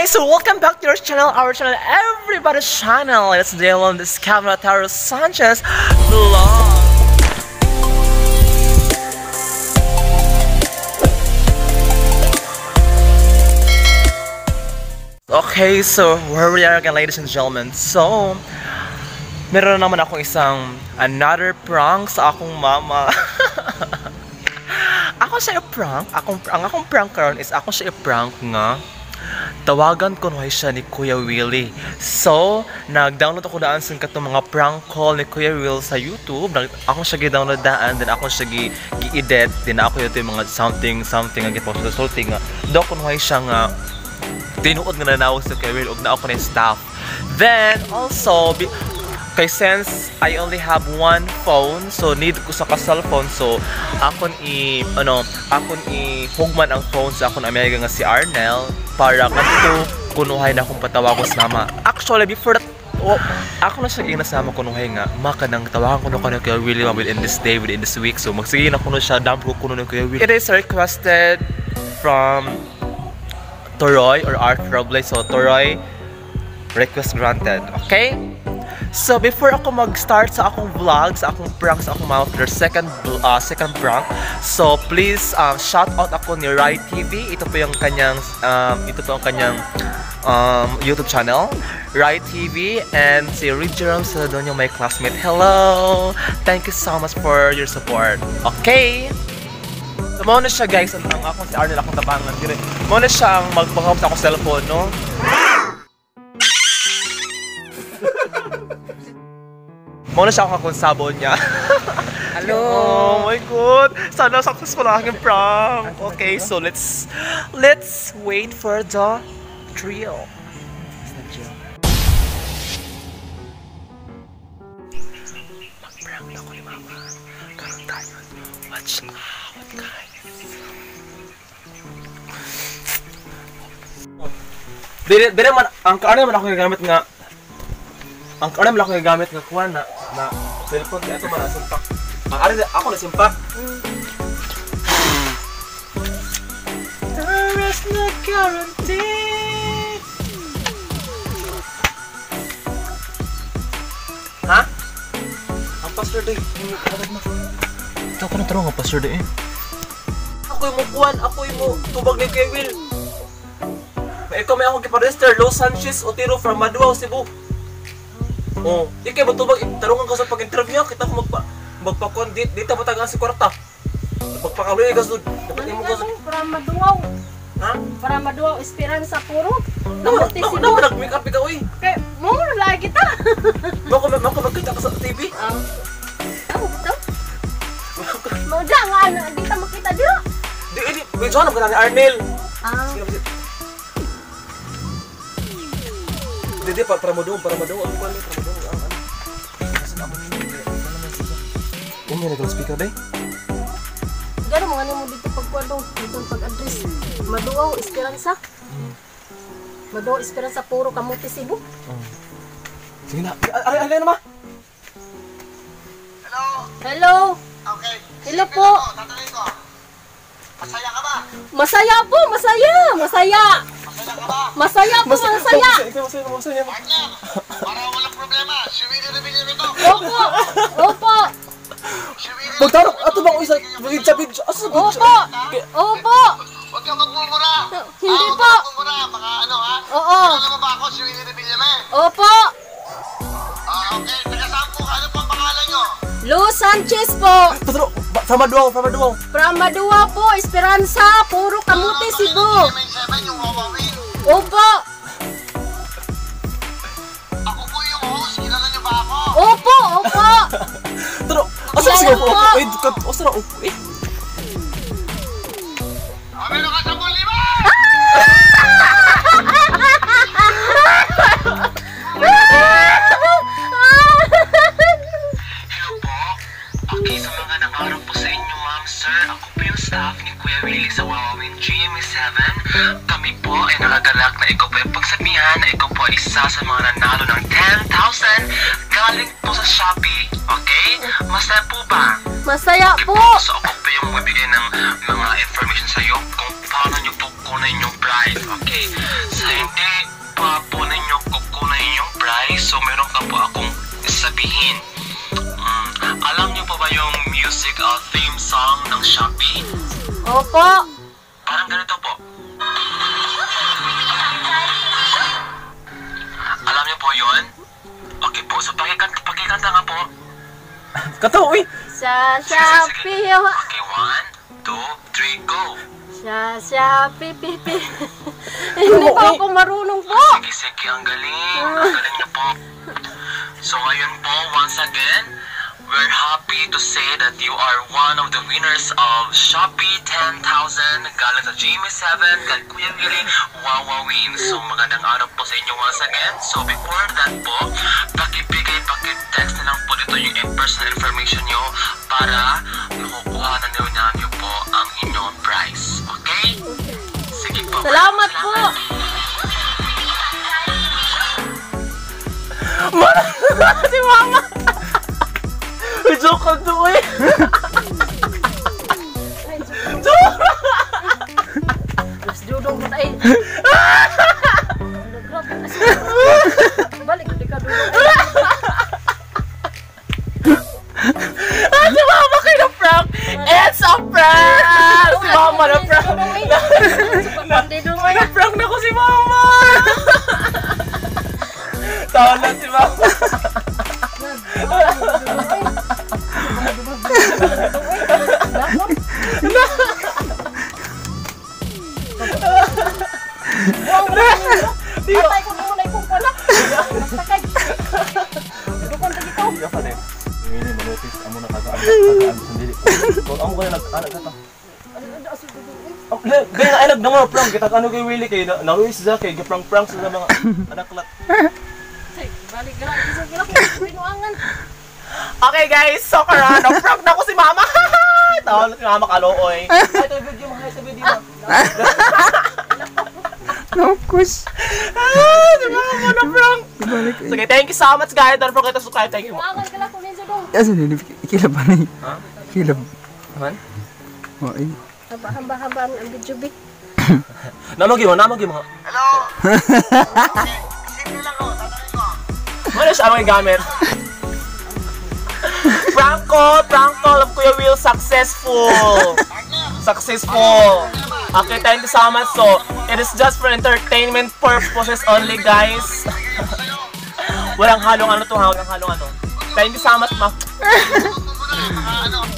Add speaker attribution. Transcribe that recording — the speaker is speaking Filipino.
Speaker 1: guys, so welcome back to our channel, everybody's channel. It's the on this Keven Otero Sanchez vlog. Okay, so where we are again, ladies and gentlemen. So, meron naman akong another prank sa akong mama. Ako siya i-prank. Ang akong prank karon is ako siya i-prank nga tawagan ko na siya ni Kuya Willie. So, nag-download ako daan sa katong mga prank call ni Kuya Will sa YouTube. Ako siya gi-download daan, then ako siya gi-edit, then ako yung mga something ang gipost sa sulting nga. Do ko na siya nga tinuod nga nanawag sa Kuya Will, og na ako na staff. Then, also, kay since I only have one phone, so need ko sa ka-cellphone, so akon hugman ang phone sa akon amiga nga si Arnel para kanto kunuhay na akong patawagos mama. Actually, before that, ako na siya ginasama kunuhay nga makanang tawagan ko na Kuya Willie within this day, within this week. So magsige na kuno siya, dampo ko kuno Kuya Willie. It is requested from Toroy or Art Roble. So Toroy, request granted. Okay? So before ako mag-start sa akong vlog, sa akong prank, sa akong mouth, their second prank. So please shout out ako ni Rai TV. Ito po yung kanyang YouTube channel, Rai TV, and si Reed Jerome Saladonio, my classmate. Hello! Thank you so much for your support. Okay? So muna siya guys, ang akong si Arnel akong tabangan. Muna siya ang magpangam sa akong cellphone, no? Muna siya akong sabon niya.
Speaker 2: Hello!
Speaker 1: Oh my god! Sana successful ang aking prank! Okay, so let's wait for the drill. Mag-prank ako ni Mama. Karoon tayo. Watch out, guys. Dire man, ang kaano naman ako gagamit nga. Ang kaano naman ako gagamit nga kuha na cellphone kaya ito man nasimpak. Ako nasimpak. There is no guarantee. Ha? Ang password eh. Ito ako na tarong ang password eh. Ako yung mukuhan, ako yung tubag ni Kuya Will. Ikaw may akong kipa-register, Sanchez, Otero from Magawa, Cebu. Oh, ikay ba tubag, tarungan ka sa pag-interview, kita ko magpa-condit, dito matagaan si kwarta. Magpakaluloy ka sa dapat mo ko sa...
Speaker 2: Para maduwaw.
Speaker 1: Ha? Para
Speaker 2: maduwaw, esperanza puro.
Speaker 1: Naman, nag-make up ikaw eh.
Speaker 2: Kaya, mo lagi ta.
Speaker 1: Mako magkita ka sa TV.
Speaker 2: Mo da nga, di ta makita dito.
Speaker 1: Di, medyo hanap ka na ni Arnel. Hindi, para madung, ano ba ni, para madung, kasi naman yung nag-speaker ba?
Speaker 2: Gano'n mga mo dito pagkwado, dito pag-address. Maduwaw, esperanza. Maduwaw, esperanza, puro kamuti Cebu.
Speaker 1: Sige na, alay naman.
Speaker 3: Hello?
Speaker 2: Hello?
Speaker 3: Okay.
Speaker 2: Hello po.
Speaker 3: Tatanungin ko. Masaya ka ba?
Speaker 2: Masaya po, masaya.
Speaker 3: Masaya ka ba?
Speaker 2: Masaya po, masaya.
Speaker 1: Masaya.
Speaker 3: Partner, para walang problema. Si Willie Rebellion ito.
Speaker 2: Opo.
Speaker 3: Si Willie
Speaker 1: Magtarok, ato bang isa, video. Asa ba?
Speaker 2: Opo.
Speaker 3: Huwag kang magmumura.
Speaker 2: Hindi
Speaker 3: Huwag
Speaker 2: po.
Speaker 3: kang magmumura. Baka ano ha?
Speaker 2: Oo.
Speaker 3: Kilala mo ba ako, si Willie Rebellion eh?
Speaker 2: Opo.
Speaker 3: Okay, taga-saan po ka? Ano po ang pangalan nyo?
Speaker 2: Sanchez po.
Speaker 1: Patro, from Magawa.
Speaker 2: From Magawa po, Esperanza, puro kamuti Cebu.
Speaker 3: May 7 yung Huawei.
Speaker 2: Opo.
Speaker 3: Ako po yung host. Kilala nyo ba ako?
Speaker 2: Opo.
Speaker 1: Patro, asa siya po? Wait, asa na upo eh?
Speaker 3: Meron ka 10,000!
Speaker 4: Okay, sa mga nakarap po sa inyo, ma'am, sir. Ako po yung staff ni Kuya Willie sa Wawawin GMA7. Kami po ay nakagalak na ikaw po yung pagsabihan na ikaw po ay isa sa mga nanalo ng 10,000 galing po sa Shopee. Okay? Masaya po ba?
Speaker 2: Masaya po.
Speaker 4: So ako po yung magbigay ng mga information sa iyo kung paano nyo po kunin yung prize. Okay? So hindi Shopee?
Speaker 2: Opo.
Speaker 4: Parang ganito po. Alam niyo po yun? Okay po, so pakikanta nga po.
Speaker 1: Kanta, uy!
Speaker 2: Sa Shopee.
Speaker 4: Okay, 1, 2, 3, go!
Speaker 2: Sa Shopee, pipi. Hindi pa ako marunong po.
Speaker 4: Sige, ang galing. Ang galing niyo po. So ngayon po, once again, we're happy to say that you are one of the winners of Shopee 10,000 galing sa Jamie 7 kay Kuya Willie Wawawin. So magandang araw po sa inyo once again. So before that po, pakitext na lang po dito yung personal information nyo para makukuha na niyo po ang inyong prize. Okay? Sige po.
Speaker 2: Salamat po.
Speaker 1: Si Mama! Joke ka to, eh!
Speaker 2: Mas dudong ko tayo. Balik, di ka dudong.
Speaker 1: Si Mama kayo na prank! It's a prank! Si Mama na prank! Na-prank na ko si Mama! Tawa na si Mama!
Speaker 2: Patay ko na muna ikong panak. Nagtakay. Dukon sa gito.
Speaker 1: Iya ka din. Ini manotis amo na kagaan sendiri. Kung amo kaya nag-anak ka ta. Gaya na ay nagdamar prank kita ano kay Willie kay naruis za kay gaprank-prank sa mga anak-lat.
Speaker 2: Balik ka lang. Isang kilak. Pinuangan.
Speaker 1: Okay guys, so karano prank na ko si Mama. Tawa na si Mama kalooy. Ay ito video mo, ito video mo.
Speaker 5: Of course.
Speaker 1: Si Mama na prank. Sige, thank you so much guys. Don't forget to subscribe. Thank you.
Speaker 2: Pinuangan ka lang kung minsan dong.
Speaker 5: Asan ini? Kilab ba na?
Speaker 1: Ha?
Speaker 5: Kilab.
Speaker 1: Man?
Speaker 5: Oh, ay.
Speaker 2: Hamba-hamba ang video big.
Speaker 1: Namagi mo.
Speaker 3: Hello? Okay, simple lang ko, tatanungin ko.
Speaker 1: Ano siya ang gamit? Prank call of Kuya Will successful. Successful. Okay, thank you so much. So, it is just for entertainment purposes only, guys. Walang halong ano to, walang halong ano. Thank you so much, ma.
Speaker 3: Mga ano,